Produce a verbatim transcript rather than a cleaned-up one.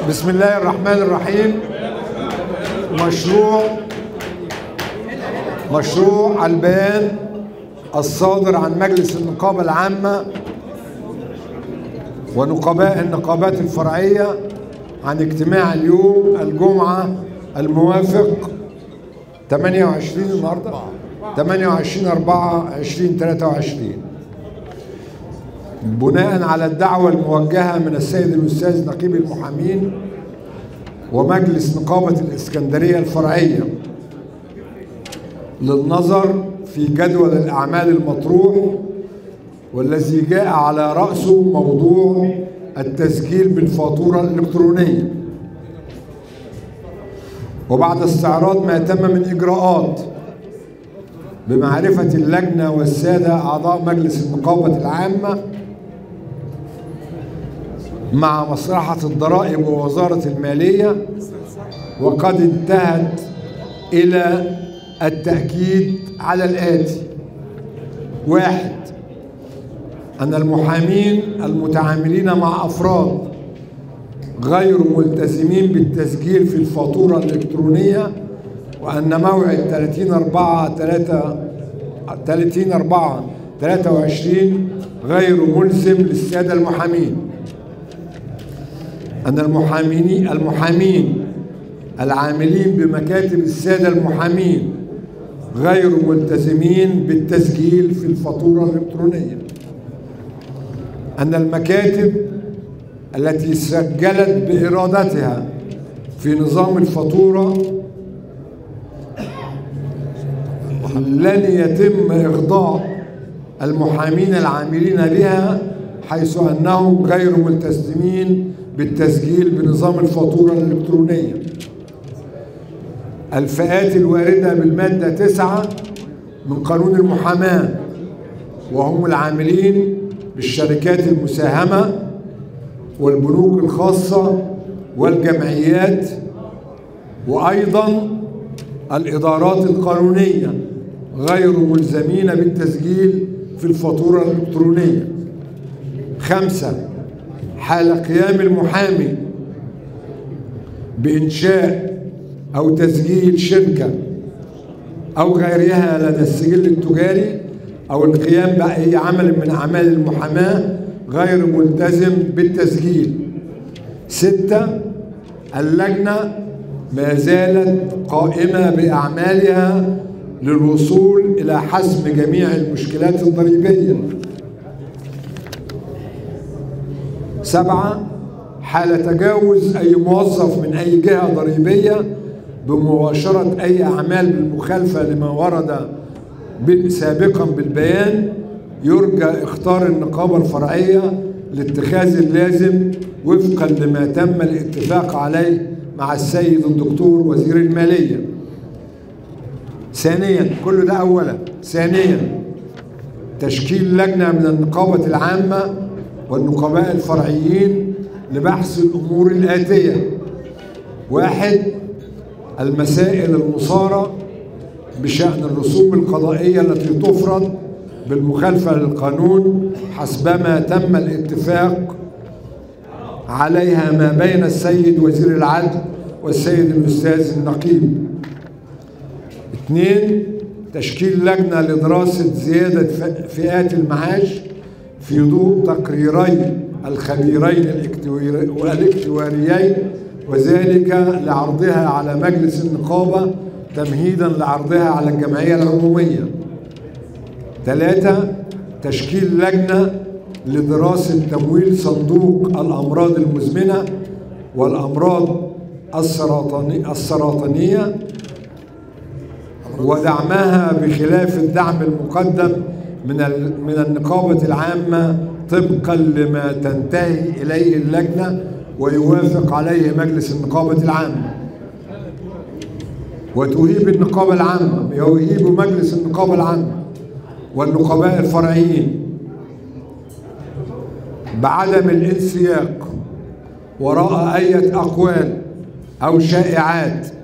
بسم الله الرحمن الرحيم. مشروع مشروع البيان الصادر عن مجلس النقابة العامة ونقباء النقابات الفرعية عن اجتماع اليوم الجمعة الموافق ثمانية وعشرين النهارده ثمانية وعشرين أربعة ألفين وثلاثة وعشرين بناء على الدعوة الموجهة من السيد الأستاذ نقيب المحامين ومجلس نقابة الإسكندرية الفرعية للنظر في جدول الأعمال المطروح، والذي جاء على رأسه موضوع التسجيل بالفاتورة الإلكترونية. وبعد استعراض ما تم من إجراءات بمعرفة اللجنة والسادة أعضاء مجلس النقابة العامة مع مصلحة الضرائب ووزارة المالية، وقد انتهت إلى التأكيد على الآتي: واحد، أن المحامين المتعاملين مع أفراد غير ملتزمين بالتسجيل في الفاتورة الإلكترونية، وأن موعد ثلاثين أربعة ثلاثة وعشرين غير ملزم للسادة المحامين. أن المحامين المحامين العاملين بمكاتب السادة المحامين غير ملتزمين بالتسجيل في الفاتورة الإلكترونية. أن المكاتب التي سجلت بإرادتها في نظام الفاتورة لن يتم إخضاع المحامين العاملين بها، حيث أنهم غير ملتزمين بالتسجيل بنظام الفاتورة الإلكترونية. الفئات الواردة بالمادة تسعة من قانون المحاماة، وهم العاملين بالشركات المساهمة والبنوك الخاصة والجمعيات، وأيضا الإدارات القانونية غير ملزمين بالتسجيل في الفاتورة الإلكترونية. خمسة، حال قيام المحامي بإنشاء أو تسجيل شركة أو غيرها لدى السجل التجاري أو القيام بأي عمل من أعمال المحاماة غير ملتزم بالتسجيل. ستة، اللجنة ما زالت قائمة بأعمالها للوصول إلى حسم جميع المشكلات الضريبية. سبعة، حال تجاوز أي موظف من أي جهة ضريبية بمباشرة أي أعمال بالمخالفة لما ورد سابقا بالبيان، يرجى اختار النقابة الفرعية لاتخاذ اللازم وفقا لما تم الاتفاق عليه مع السيد الدكتور وزير المالية. ثانيا، كل ده أولا. ثانيا، تشكيل لجنة من النقابة العامة والنقباء الفرعيين لبحث الأمور الآتية: واحد، المسائل المثارة بشأن الرسوم القضائية التي تفرض بالمخالفة للقانون حسبما تم الاتفاق عليها ما بين السيد وزير العدل والسيد الأستاذ النقيب. اثنين، تشكيل لجنة لدراسة زيادة فئات المعاش في ضوء تقريري الخبيرين الاكتواريين، وذلك لعرضها على مجلس النقابة تمهيدا لعرضها على الجمعية العمومية. ثلاثة، تشكيل لجنة لدراسة تمويل صندوق الأمراض المزمنة والأمراض السرطاني السرطانية ودعمها بخلاف الدعم المقدم من من النقابة العامة طبقا لما تنتهي إليه اللجنة ويوافق عليه مجلس النقابة العامة. وتهيب النقابة العامة يهيب مجلس النقابة العامة والنقباء الفرعيين بعدم الانسياق وراء أي أقوال أو شائعات